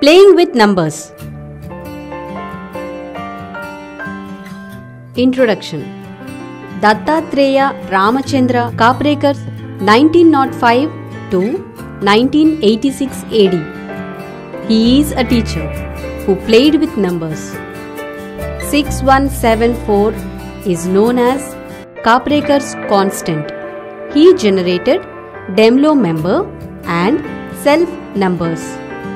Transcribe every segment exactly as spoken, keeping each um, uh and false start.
Playing with numbers. Introduction. Dattatreya Ramachandra Kaprekar, nineteen oh five to nineteen eighty-six A D. He is a teacher who played with numbers. six one seven four is known as Kaprekar's constant. He generated Demlo member and self numbers.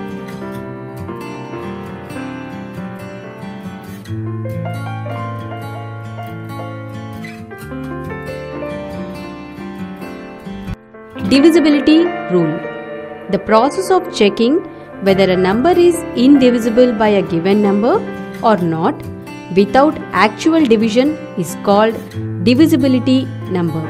Divisibility rule. The process of checking whether a number is indivisible by a given number or not without actual division is called divisibility number.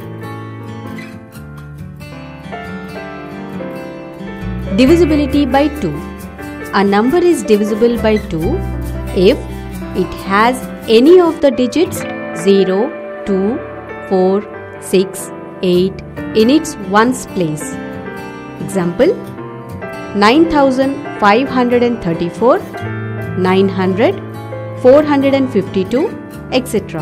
Divisibility by two. A number is divisible by two if it has any of the digits zero, two, four, six, eight in its ones place. Example: nine thousand five hundred thirty-four, nine hundred, four hundred fifty-two, et cetera.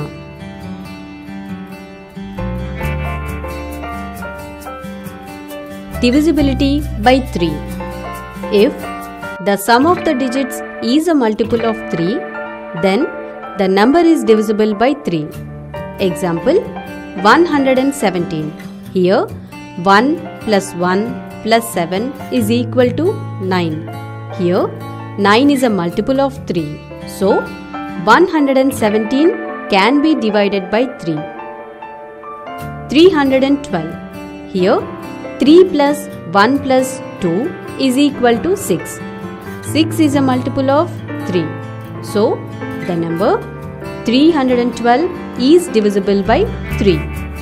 Divisibility by three. If the sum of the digits is a multiple of three, then the number is divisible by three. Example: one hundred seventeen. Here one plus one plus seven is equal to nine. Here nine is a multiple of three. So one hundred seventeen can be divided by three. three hundred twelve. Here three plus one plus two is equal to six. six is a multiple of three. So the number three hundred twelve is divisible by three.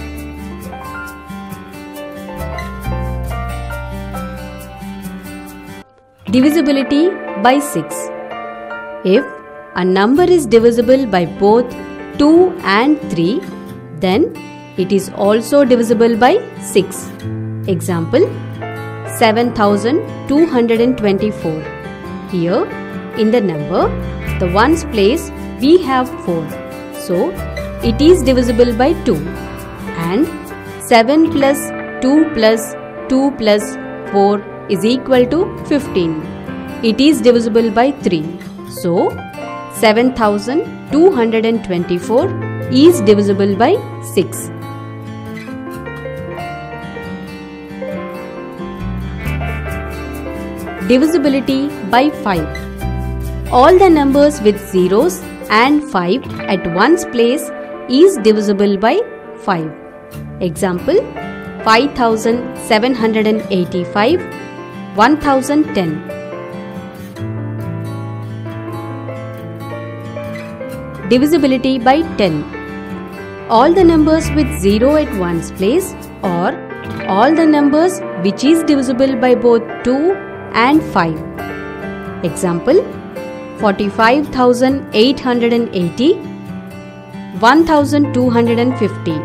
Divisibility by six. If a number is divisible by both two and three, then it is also divisible by six. Example: seven thousand two hundred twenty-four. Here in the number, the ones place we have four. So it is divisible by two. And seven plus two plus two plus four is equal to fifteen. It is divisible by three. So seven thousand two hundred twenty-four is divisible by six. Divisibility by five. All the numbers with zeros and five at ones place is divisible by five. Example: five thousand seven hundred eighty-five, one thousand ten. Divisibility by ten. All the numbers with zero at ones place or all the numbers which is divisible by both two and five. Example: forty-five thousand eight hundred eighty, one thousand two hundred fifty.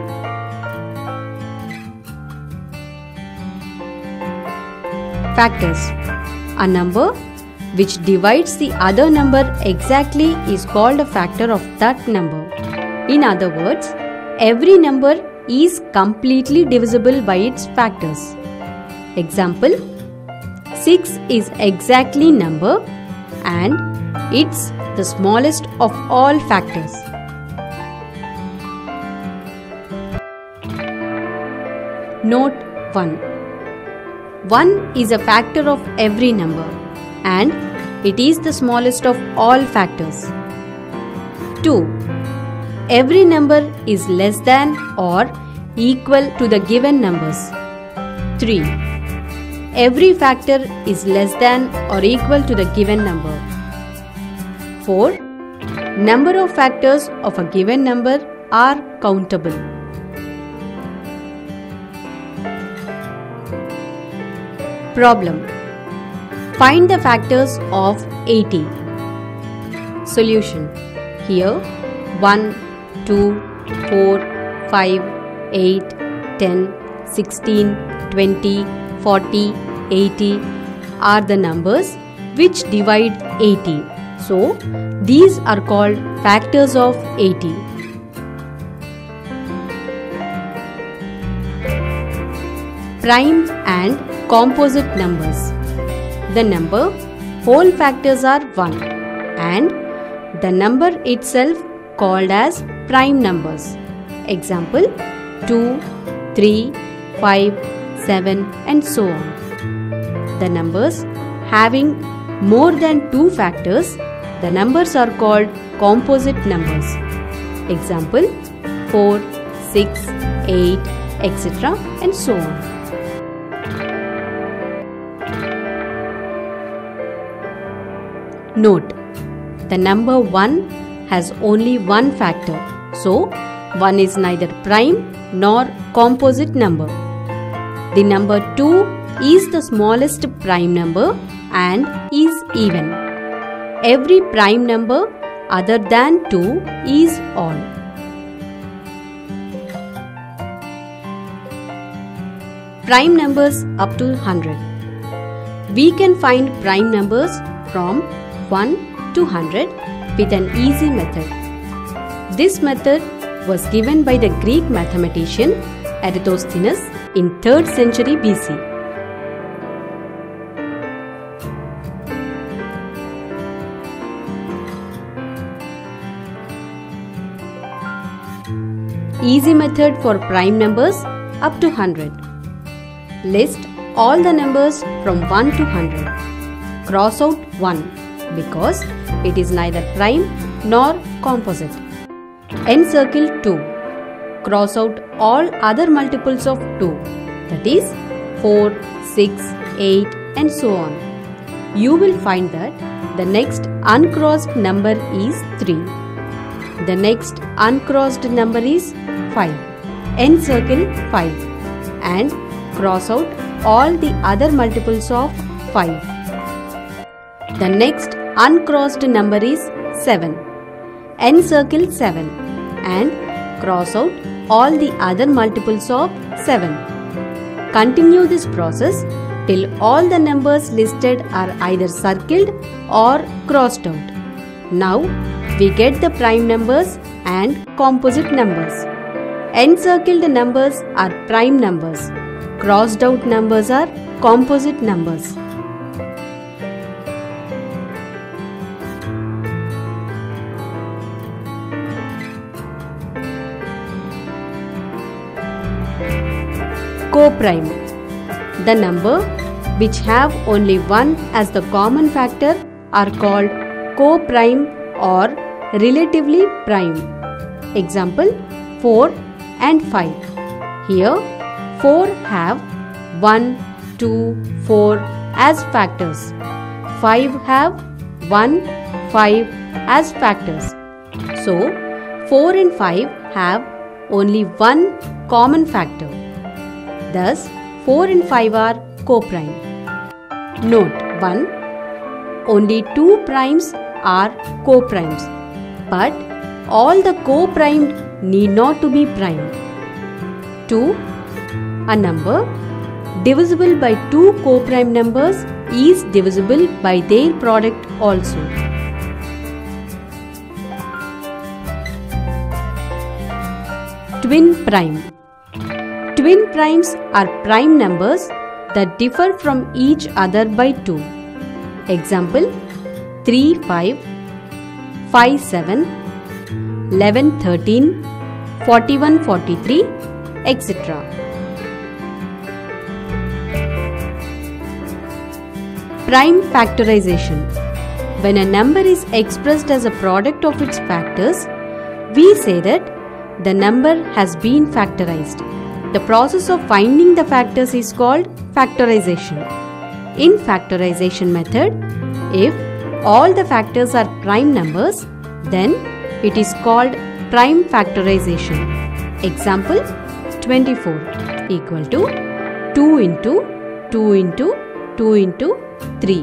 Factors. A number which divides the other number exactly is called a factor of that number. In other words, every number is completely divisible by its factors. Example: six is exactly number and it's the smallest of all factors. Note one. one is a factor of every number and it is the smallest of all factors. two. Every number is less than or equal to the given numbers. three. Every factor is less than or equal to the given number. four. Number of factors of a given number are countable. Problem. Find the factors of eighty. Solution. Here one, two, four, five, eight, ten, sixteen, twenty, forty, eighty are the numbers which divide eighty. So, these are called factors of eighty. Prime and composite numbers. The number whole factors are one and the number itself called as prime numbers. Example two, three, five, seven and so on. The numbers having more than two factors, the numbers are called composite numbers. Example four, six, eight, et cetera and so on. Note: the number one has only one factor, so one is neither prime nor composite number. The number two is the smallest prime number and is even. Every prime number other than two is odd. Prime numbers up to one hundred. We can find prime numbers from one to one hundred with an easy method. This method was given by the Greek mathematician Eratosthenes in third century B C. Easy method for prime numbers up to one hundred. List all the numbers from one to one hundred. Cross out one because it is neither prime nor composite. Encircle two. Cross out all other multiples of two, that is four, six, eight and so on. You will find that the next uncrossed number is three. The next uncrossed number is five. Encircle five and cross out all the other multiples of five. The next uncrossed number is seven. Encircle seven and cross out all the other multiples of seven. Continue this process till all the numbers listed are either circled or crossed out. Now we get the prime numbers and composite numbers. Encircled numbers are prime numbers. Crossed out numbers are composite numbers. Coprime. The number which have only one as the common factor are called coprime or relatively prime. Example four and five. Here four have one, two, four as factors. five have one, five as factors. So four and five have only one common factor. Thus, four and five are coprime. Note one. Only two primes are coprimes, but all the coprimed need not to be prime. two. A number divisible by two coprime numbers is divisible by their product also. Twin prime. Twin primes are prime numbers that differ from each other by two. Example three, five, five, seven, eleven, thirteen, forty-one, forty-three, et cetera. Prime factorization. When a number is expressed as a product of its factors, we say that the number has been factorized. The process of finding the factors is called factorization. In factorization method, if all the factors are prime numbers, then it is called prime factorization. Example twenty-four equal to two into two into two into three.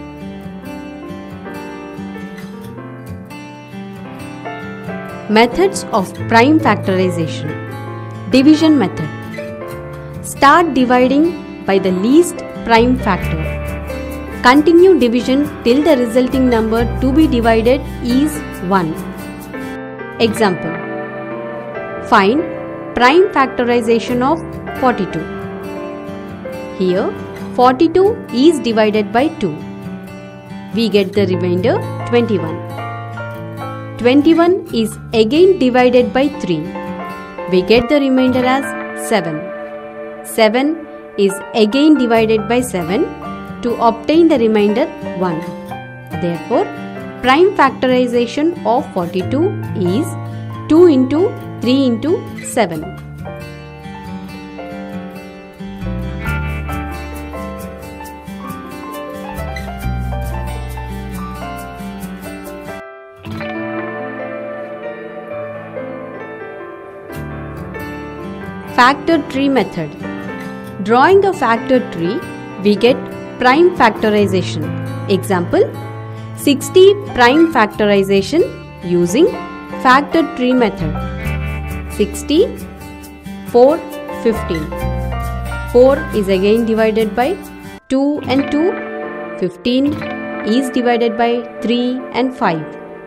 Methods of prime factorization. Division method. Start dividing by the least prime factor. Continue division till the resulting number to be divided is one. Example. Find prime factorization of forty-two. Here forty-two is divided by two. We get the remainder twenty-one. twenty-one is again divided by three. We get the remainder as seven. seven is again divided by seven. To obtain the remainder one. Therefore, prime factorization of forty-two is two into three into seven. Factor tree method. Drawing a factor tree, we get prime factorization. Example, sixty prime factorization using factor tree method. sixty, four, fifteen. four is again divided by two and two. fifteen is divided by three and five.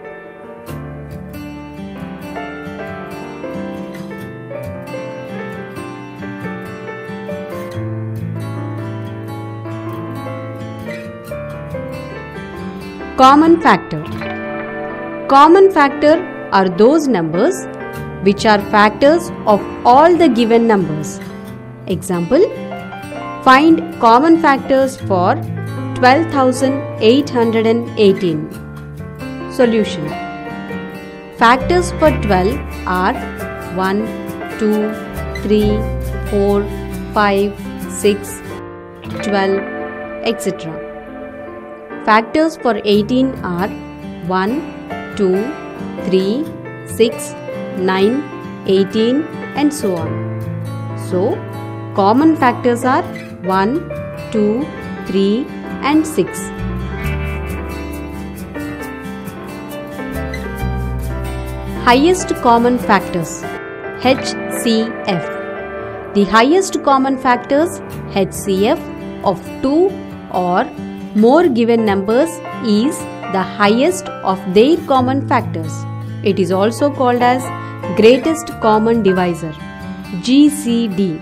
Common factor. Common factor are those numbers which are factors of all the given numbers. Example, find common factors for twelve thousand eight hundred eighteen. Solution. Factors for twelve are one, two, three, four, five, six, twelve, et cetera. Factors for eighteen are one, two, three, six, nine, eighteen and so on. So, common factors are one, two, three and six. Highest common factors H C F. The highest common factors H C F of two or more given numbers is the highest of their common factors. It is also called as greatest common divisor, G C D.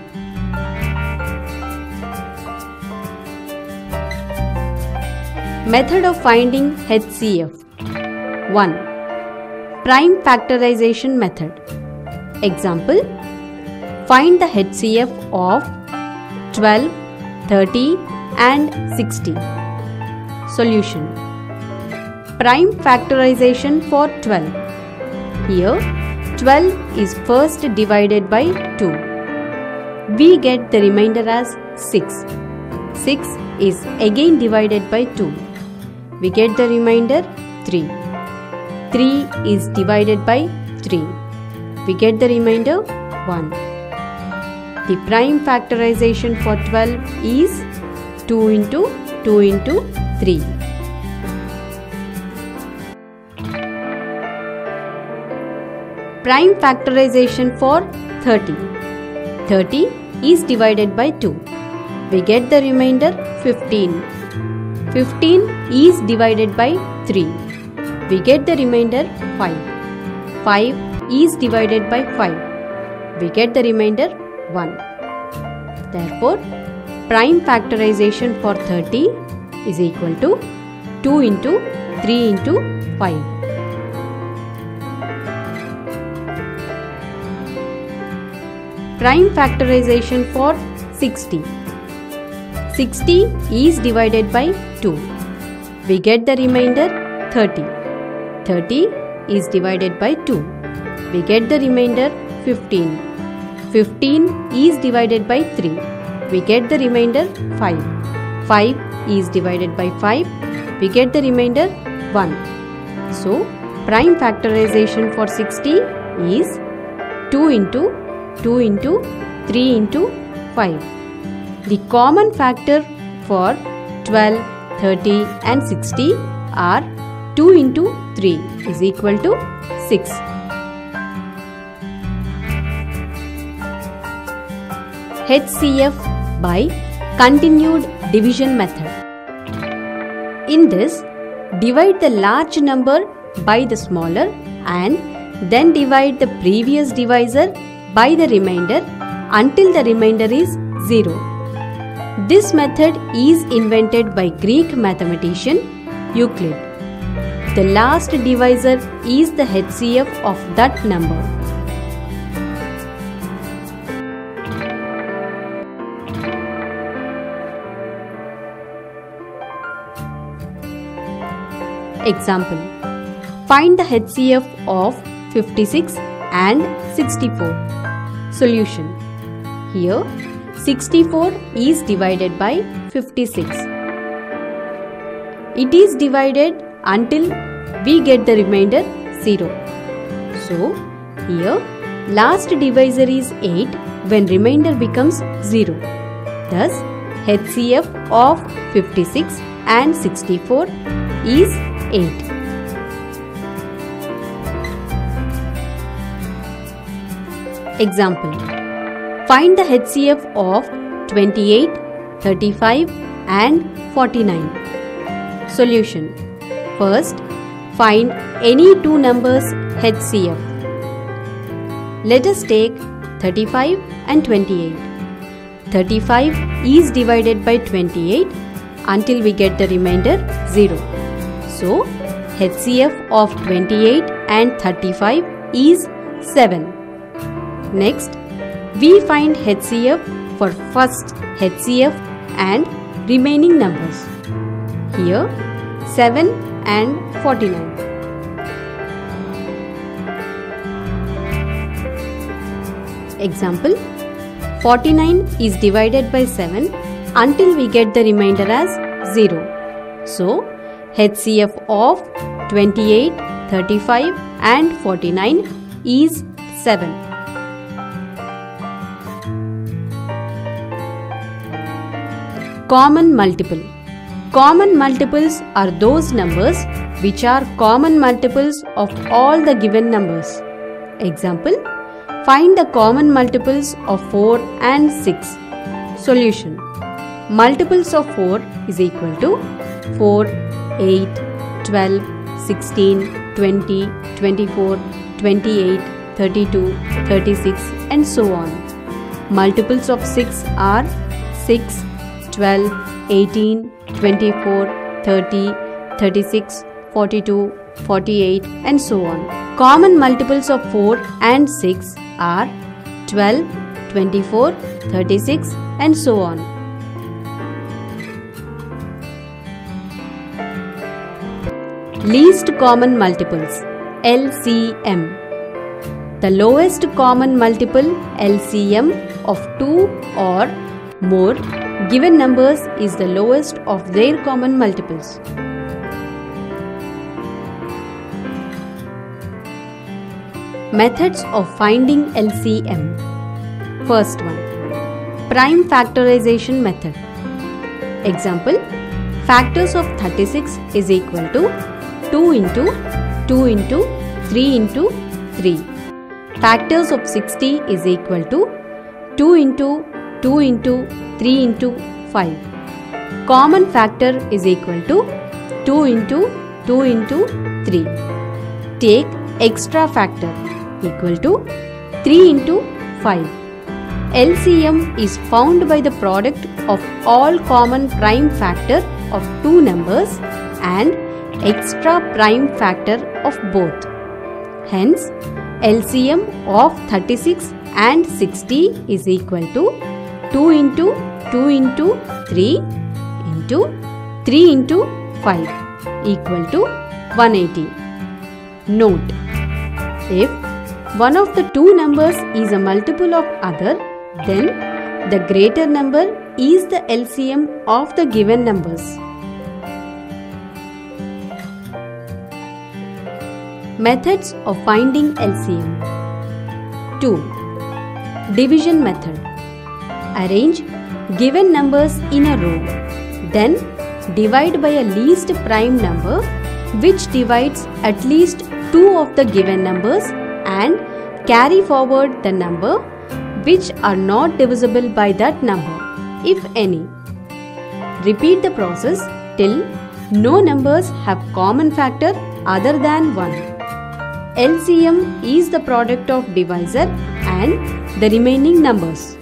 Method of finding H C F. one. Prime factorization method. Example, find the H C F of twelve, thirty and sixty. Solution. Prime factorization for twelve. Here, twelve is first divided by two. We get the remainder as six. six is again divided by two. We get the remainder three. three is divided by three. We get the remainder one. The prime factorization for twelve is two into two into three. Prime factorization for thirty. thirty is divided by two. We get the remainder fifteen. fifteen is divided by three. We get the remainder five. five is divided by five. We get the remainder one. Therefore, prime factorization for thirty is equal to two into three into five. Prime factorization for sixty. sixty is divided by two. We get the remainder thirty. thirty is divided by two. We get the remainder fifteen. fifteen is divided by three. We get the remainder five. five is divided by five. We get the remainder one. So, prime factorization for sixty is two into two into three into five. The common factor for twelve, thirty and sixty are two into three is equal to six. H C F by continued division method. In this, divide the large number by the smaller and then divide the previous divisor by the remainder until the remainder is zero. This method is invented by Greek mathematician Euclid. The last divisor is the H C F of that number. Example: find the H C F of fifty-six and sixty-four. Solution: here sixty-four is divided by fifty-six. It is divided until we get the remainder zero. So, here last divisor is eight when remainder becomes zero. Thus, H C F of fifty-six and sixty-four is eight. Example: find the H C F of twenty-eight, thirty-five and forty-nine. Solution: first, find any two numbers H C F. Let us take thirty-five and twenty-eight. thirty-five is divided by twenty-eight until we get the remainder zero. So, H C F of twenty-eight and thirty-five is seven. Next, we find H C F for first H C F and remaining numbers. Here, seven and forty-nine. Example: forty-nine is divided by seven until we get the remainder as zero. So, H C F of twenty-eight, thirty-five and forty-nine is seven. Common multiple. Common multiples are those numbers which are common multiples of all the given numbers. Example: find the common multiples of four and six. Solution: multiples of four is equal to four, eight, twelve, sixteen, twenty, twenty-four, twenty-eight, thirty-two, thirty-six and so on. Multiples of six are six, twelve, eighteen, twenty-four, thirty, thirty-six, forty-two, forty-eight and so on. Common multiples of four and six are twelve, twenty-four, thirty-six and so on. Least common multiples, L C M. The lowest common multiple L C M of two or more given numbers is the lowest of their common multiples. Methods of finding L C M. First one, prime factorization method. Example: factors of thirty-six is equal to two into two into three into three. Factors of sixty is equal to two into two into three into five. Common factor is equal to two into two into three. Take extra factor equal to three into five. L C M is found by the product of all common prime factor of two numbers and extra prime factor of both. Hence, L C M of thirty-six and sixty is equal to two into two into three into three into five equal to one hundred eighty. Note: if one of the two numbers is a multiple of other, then the greater number is the L C M of the given numbers. Methods of finding L C M. two. Division method. Arrange given numbers in a row. Then divide by a least prime number which divides at least two of the given numbers and carry forward the number which are not divisible by that number, if any. Repeat the process till No numbers have common factor other than one. L C M is the product of divisor and the remaining numbers.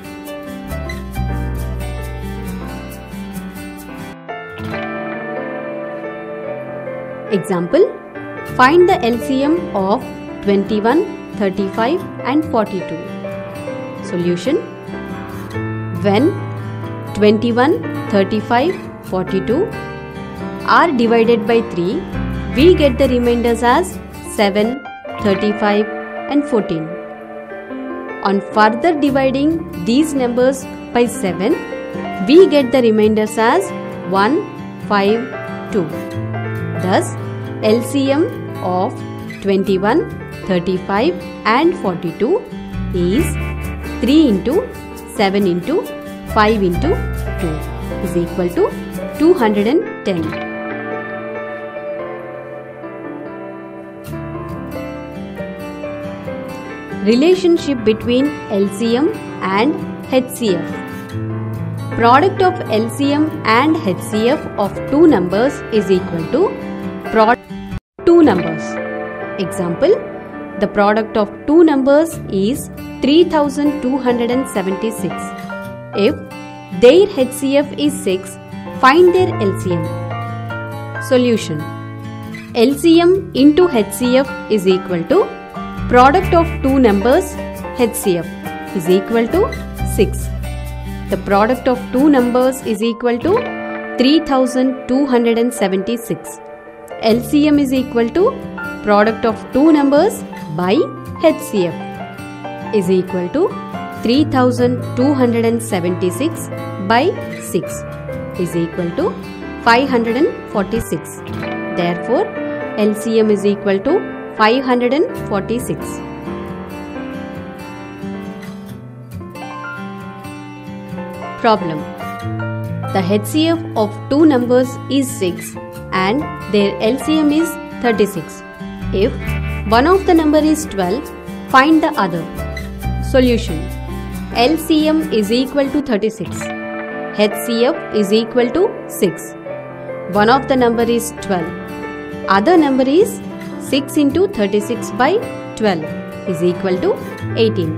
Example: find the L C M of twenty-one, thirty-five and forty-two. Solution: when twenty-one, thirty-five, forty-two are divided by three, we get the remainders as seven, thirty-five and fourteen. On further dividing these numbers by seven, we get the remainders as one, five, two. Thus, L C M of twenty-one, thirty-five and forty-two is three into seven into five into two is equal to two hundred ten. Relationship between L C M and H C F. Product of L C M and H C F of two numbers is equal to product of two numbers. Example: the product of two numbers is three thousand two hundred seventy-six. If their H C F is six, find their L C M. Solution: L C M into H C F is equal to product of two numbers H C F is equal to six. The product of two numbers is equal to three thousand two hundred seventy-six. L C M is equal to product of two numbers by H C F is equal to three thousand two hundred seventy-six by six is equal to five hundred forty-six. Therefore, L C M is equal to five hundred forty-six. Problem: the H C F of two numbers is six and their L C M is thirty-six. If one of the number is twelve, find the other. Solution: L C M is equal to thirty-six. H C F is equal to six. One of the number is twelve. Other number is six into thirty-six by twelve is equal to eighteen.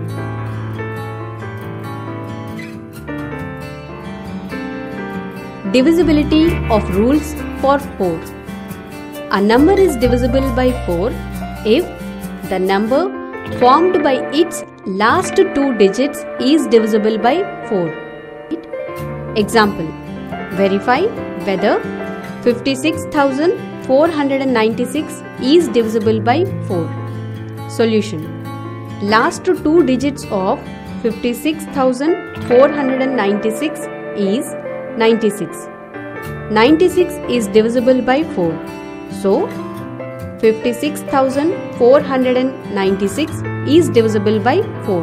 Divisibility of rules for four. A number is divisible by four if the number formed by its last two digits is divisible by four. Example: verify whether fifty-six thousand four hundred ninety-six is divisible by four. Solution: last two digits of fifty-six thousand four hundred ninety-six is ninety-six. ninety-six is divisible by four. So, fifty-six thousand four hundred ninety-six is divisible by four.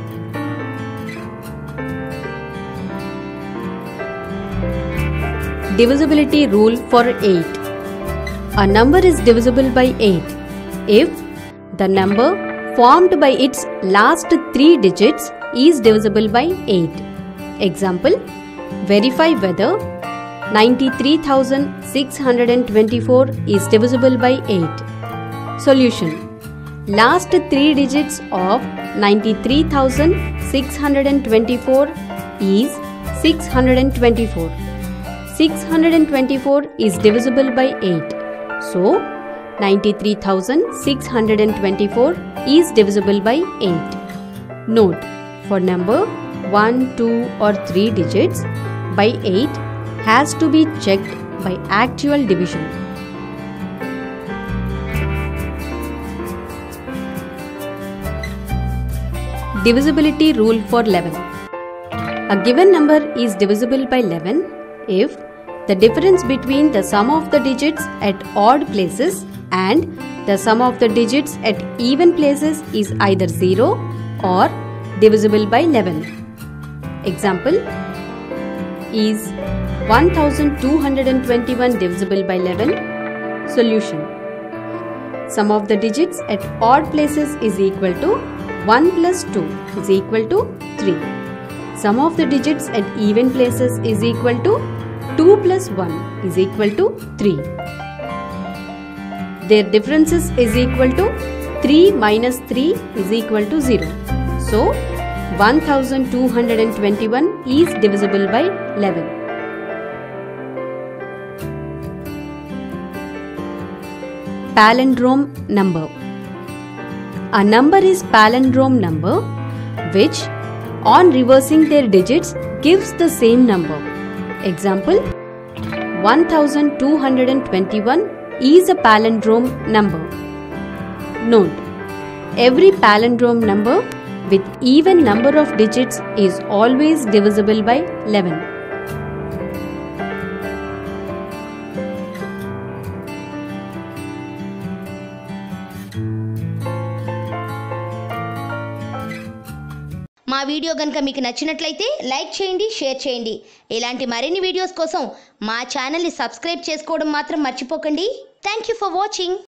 Divisibility rule for eight. A number is divisible by eight if the number formed by its last three digits is divisible by eight. Example: verify whether ninety-three thousand six hundred twenty-four is divisible by eight. Solution: last three digits of ninety-three thousand six hundred twenty-four is six hundred twenty-four. six hundred twenty-four is divisible by eight. So, ninety-three thousand six hundred twenty-four is divisible by eight. Note: for number one, two or three digits by eight has to be checked by actual division. Divisibility rule for eleven. A given number is divisible by eleven if the difference between the sum of the digits at odd places and the sum of the digits at even places is either zero or divisible by eleven. Example: is one thousand two hundred twenty-one divisible by eleven? Solution: sum of the digits at odd places is equal to one plus two is equal to three. Sum of the digits at even places is equal to two plus one is equal to three. Their differences is equal to three minus three is equal to zero. So, one thousand two hundred twenty-one is divisible by eleven. Palindrome number. A number is palindrome number which, on reversing their digits, gives the same number. Example, one thousand two hundred twenty-one is a palindrome number. Note, every palindrome number with even number of digits is always divisible by eleven. మా video గనుక మీకు నచ్చినట్లయితే like చేయండి, share చేయండి. ఇలాంటి మరిన్ని videos కోసం మా ఛానల్ని సబ్స్క్రైబ్ చేసుకోవడం మాత్రం మర్చిపోకండి. Thank you for watching.